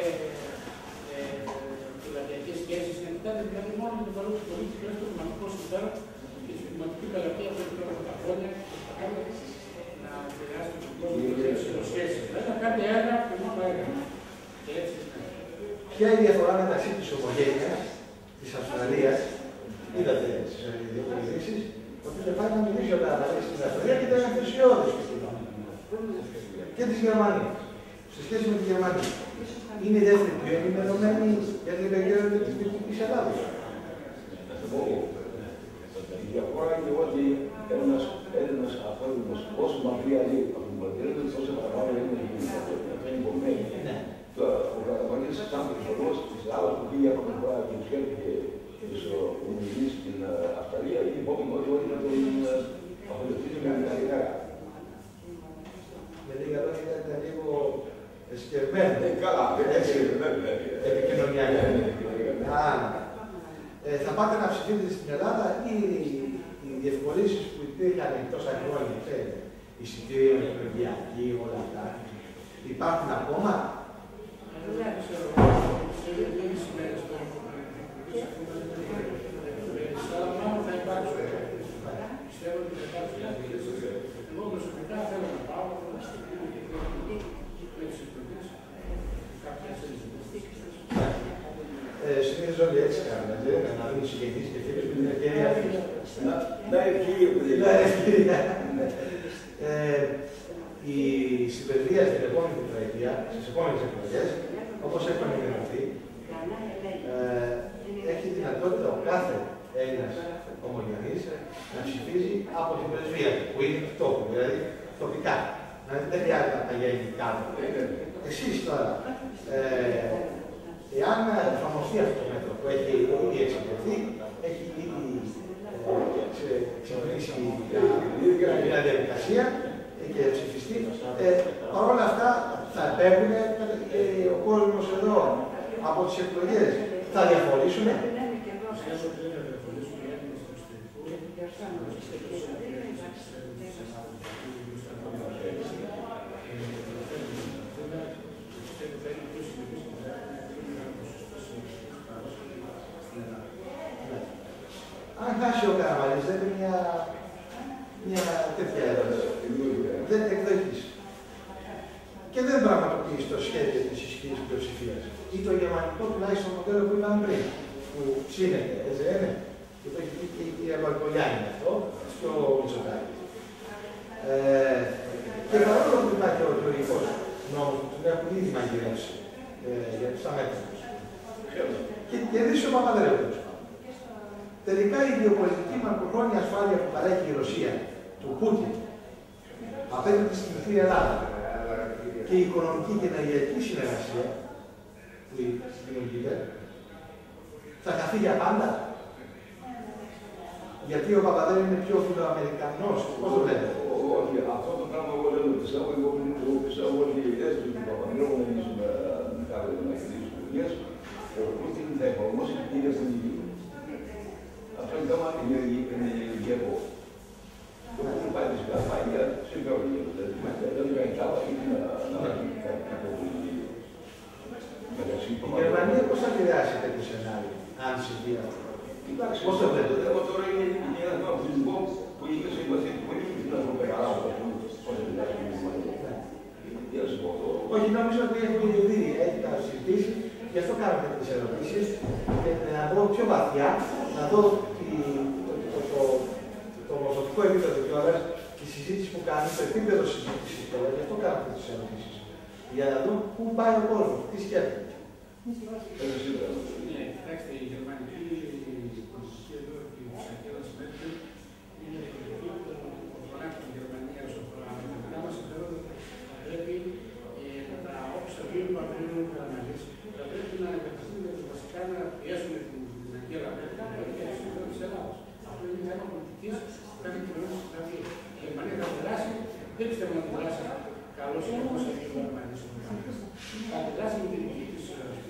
φυλακιακές σχέσεις, να κοιτάτε δηλαδή μόνο με το καλό του πολίτη και όχι το δημοτικό συμφέρον και τη δημοτική πελατεία που έχει τώρα τα χρόνια να επηρεάσει τον κόσμο και τις υποσχέσεις. Δηλαδή να κάνει έργα και μόνο έργα. Και έτσι είναι. Ποια είναι η διαφορά μεταξύ της ομογένειας, της Αυστραλίας, είδατε στις διευκρινήσεις, ότι δεν πάει να μιλήσει ο Καραβαλής στην Αυστραλία και ήταν ενθουσιώδης και της Γερμανίας. Σε σχέση με τη Γερμανία. Είναι η δεύτερη πιο ενημερωμένη για την επικαιρότητα της Δυτικής Ελλάδος. Να σου πω, η διαφορά είναι ότι ένας Έλληνας απόλυτος όσο μακριά ζει από την πατρίδα του, τόσο παραπάνω είναι η υπομένη. Ο Καραβαλής, σαν περισσότερος της Ελλάδας που πήγε από την χώρα και τους έρχεται τους ομιλείς στην Αυστραλία, είναι υπόμενο ότι όλοι να τον απολυτήσουν με μια χαρά. Με λίγα λόγια ήταν λίγο εσκευμένο. Καλά, έτσι επικοινωνιακά. Θα πάτε να ψηφίσετε στην Ελλάδα ή οι διευκολύνσεις που υπήρχαν τόσα χρόνια, ξέρετε, εισιτήρια, εκλογιακή, όλα αυτά, υπάρχουν ακόμα? Δεν ξέρω, σε λίγες ημέρες τώρα που αλλά μάλλον θα υπάρξουν. Πιστεύω ότι θα υπάρξουν. Εγώ προσωπικά θέλω να πάω με τις εκλογές κάποιες ε, συνήθως όλοι έτσι κάνουν, να δουν συγγενείς και φίλους με την ευκαιρία αυτής. Να ευκαιρία που δεν είναι. Η συμπεριφία στην επόμενη τετραετία, στις επόμενες εκλογές, όπως έχουν ενημερωθεί, έχει δυνατότητα ο κάθε Έλληνας ομογενής να ψηφίζει από την πρεσβεία του, που είναι τόπου, δηλαδή τοπικά. Δεν χρειάζεται να πηγαίνει κάτω. Εσείς τώρα, εάν εφαρμοστεί αυτό το μέτρο που έχει ήδη εξαπλωθεί, έχει ήδη ξεκινήσει μια διαδικασία και ψηφιστεί, παρ' όλα αυτά θα επέμβουν ο κόσμος εδώ από τις εκλογές. Θα διαφορήσουν. Αν χάσει ο Καραβαλής, δεν είναι μια, μια τέτοια ερώτηση. Δεν εκδοχής. Και δεν πραγματοποιήσει το σχέδιο της ισχυρής πλειοψηφίας. Ή το γερμανικό τουλάχιστον μοντέλο που είπαμε πριν, που ψήνεται, έτσι δεν είναι. Και το έχει πει και η κυρία Βαρκολιάνη αυτό, στο Μητσοτάκη. Ε, και παρόλο που υπάρχει ο εκλογικός νόμος που τον έχουν ήδη μαγειρεύσει ε, για τους αμέτρους. Και κερδίσει ο Παπανδρέου. Τελικά η γεωπολιτική μακροχρόνια ασφάλεια που παρέχει η Ρωσία, του Πούτιν, απέναντι στην ηθή Ελλάδα και η οικονομική και ενεργειακή συνεργασία που δημιουργείται, θα χαθεί για πάντα. Γιατί ο Παπαδέλου είναι πιο φιλοαμερικανός, πώς το λέτε. Όχι, αυτό το πράγμα εγώ δεν το πιστεύω. Εγώ πιστεύω ότι έστω του Παπαδέλου να λύσουμε κάποιες μαχητικές δουλειές, ο Πούτιν θα εφαρμόσει την ίδια πολιτική. θέμα είναι ενεργειακό. Το έχουν πάει τις καμπάνια σε γεωργία. Δηλαδή, δεν κάνει ή να κάνει κάτι μεταξύ των. Η Γερμανία πώς θα επηρεάσει τέτοιο σενάριο, αν συμβεί αυτό? Εντάξει, πώς το βλέπετε. Εγώ τώρα είναι ένα θέμα φυσικό που είχε συμβαθεί που έχει να το περάσω. Όχι, νόμιζα ότι έχουμε δει, έχει τα συζητήσει, γι' αυτό κάνουμε τις ερωτήσεις, και να δω πιο βαθιά, να δω το ομορφωτικό επίπεδο κιόλας, τη συζήτηση που κάνει, το επίπεδο συζήτησης κιόλας, γι' αυτό κάνουμε τις ερωτήσεις. Για να δω πού πάει ο κόσμος, τι σκέφτεται. Ναι, κοιτάξτε, η γερμανική πολιτική εδώ και η ψυχία της μέτρου είναι η φορά την Γερμανία όσο αφορά τα δικά μας συμφέροντα, θα πρέπει τα όποια βήματα που είναι αναλύσει, θα πρέπει να επεκτείνουν βασικά να πιέσουν την Αγγέλα Μέρκελ και τα συμφέροντα της Ελλάδας. Αυτό είναι θέμα πολιτικής που κάνει κοινωνία. Δηλαδή, η Γερμανία θα δράσει, δεν πιστεύω να δράσει καλώς ή κακώς αυτή η Γερμανία. Θα δράσει με την δική της.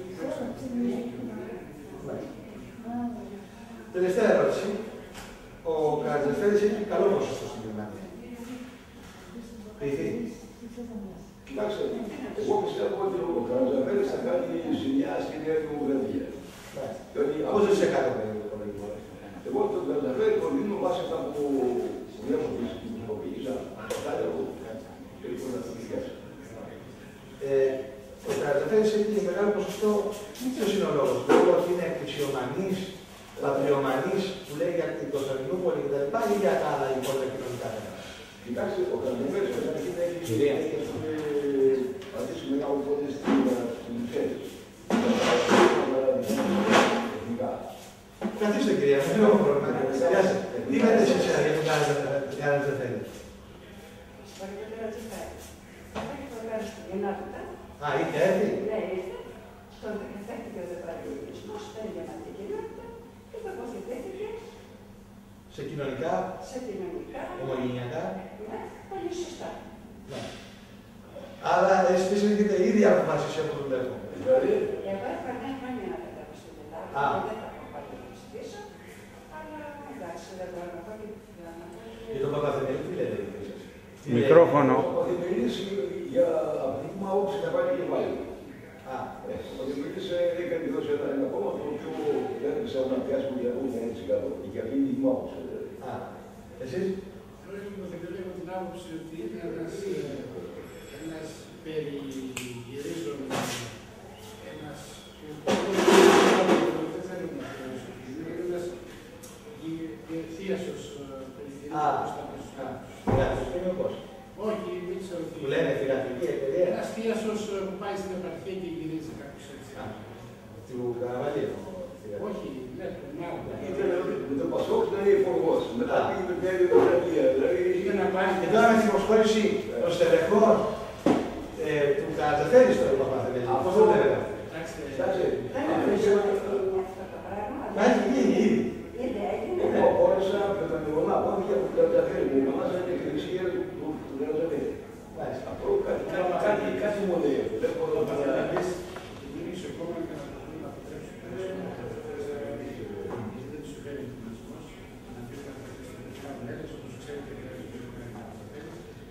Τελευταία ερώτηση. Ο Καρατζαφέρης έχει καλό ποσοστό στην Γερμανία. Ποιηθεί. Κοιτάξτε, εγώ πιστεύω ότι ο Καρατζαφέρης θα κάνει ζημιά στη Νέα Δημοκρατία. Πόσο σε εκατό περίπου το λογικό? Εγώ τον Καρατζαφέρη τον δίνω βάσει αυτά που βλέπω τις κοινωνικές, αυτά λέω, περίπου να το πιάσει. Ο Καρατζαφέρης έχει μεγάλο ποσοστό. Ποιος είναι ο λόγος? Λόγω ότι είναι εκκλησιομανής, πατριομανής, που λέει για την Κωνσταντινούπολη κτλ. Ή για τα άλλα υπόλοιπα κοινωνικά θέματα? Κοιτάξτε, ο Καρατζαφέρης καταρχήν έχει πατήσει μεγάλο πόδι στην Μουσέλη. Καθίστε κυρία, δεν έχω πρόβλημα. Τι λέτε εσείς για τον Καρατζαφέρη? Α, είχε έρθει. Ναι, ήρθε. Τον δεχτήθηκε ο δεπαριορισμός, ήταν η γεμάτη κοινότητα και τοποθετήθηκε σε κοινωνικά, σε κοινωνικά, ομογενειακά. Ναι, πολύ σωστά. Ναι. Άρα εσείς έχετε ήδη αποφασίσει από το βλέπω. Δηλαδή, εγώ έπαιρνα χρόνια να κατέβω στην Ελλάδα, δεν θα πω πάλι να ψηφίσω, αλλά εντάξει, δεν μπορώ να πω και τι θέλω να πω. Για τον Παπαθεμέλη τι λέτε? Μικρόφωνο. ο Παπαθεμέλης για αποδείγμα όψη να πάει και πάλι. Α, Ο Παπαθεμέλης έχει αντιδώσει ένα κόμμα το οποίο δεν ξέρω να πιάσει που για το είναι έτσι κάτω. Και αυτή είναι η μου άποψη. α, εσείς? Εγώ έχω την άποψη ότι είναι ένας περιγυρίζων, ένας που δεν θέλω να θεωρήσω, είναι ένας θείασος περιγυρίζων στα προσωπικά. Φυλακή μήπως? Όχι, δεν ξέρω τι. Που λένε φυλακική εταιρεία. Ένας θείασος που πάει στην επαρχία και γυρίζει κάποιος έτσι. Του Καραβαλίου. Όχι, ναι, τον μάλλον. Με το Πασόκ ήταν υπουργός. Μετά πήγε με μια δημοκρατία. Είναι να πάει Και τώρα με την προσχώρηση των στελεχών του Καρατζαφέρη στο Παπαθεμέλη. Αυτό το λέμε. Εντάξει. Μα έχει γίνει ήδη. Εγώ μπόρεσα με τα μηχανά πόδια που καταφέρει μου. Μας είναι η εκκλησία του Καρατζαφέρη. Αυτό κάτι μου λέει. Δεν μπορώ να καταλάβεις. Δημιουργήσω ακόμα και να το δούμε να αποτρέψουμε. Δεν τους φέρει ο κοινωνισμός. Να πει ότι θα κάνουν έλεγες, όπως ξέρετε, και δεν τους φέρει να αποτρέψει.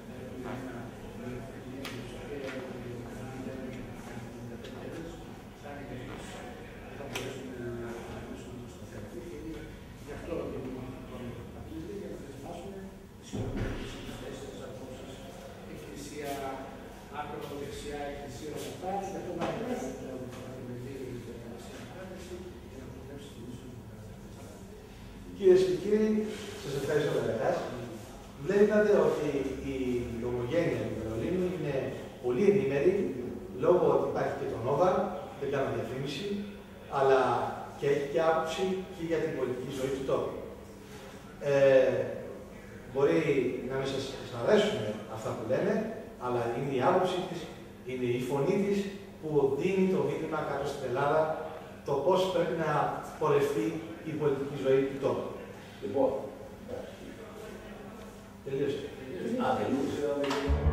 Ακροδεξιά εκκλησία αυτά, και αυτό να βγάλει το Παπαθεμελίδη για την συνεργάτηση και να αποτρέψει την ισότητα. Κυρίες και κύριοι, σας ευχαριστώ καταρχάς. Βλέπετε ότι η ομογένεια του Βερολίνου είναι πολύ ενήμερη, λόγω ότι υπάρχει και το Νόβα, δεν κάνω διαφήμιση, αλλά και έχει και άποψη και για την πολιτική ζωή του τόπου. Ε, μπορεί να μην σας αρέσουν αυτά που λένε, αλλά είναι η άποψη της, είναι η φωνή της που δίνει το μήνυμα κάτω στην Ελλάδα το πώς πρέπει να πορευτεί η πολιτική ζωή του τόπου. Λοιπόν, Τελείωσε. α, τελείωσε.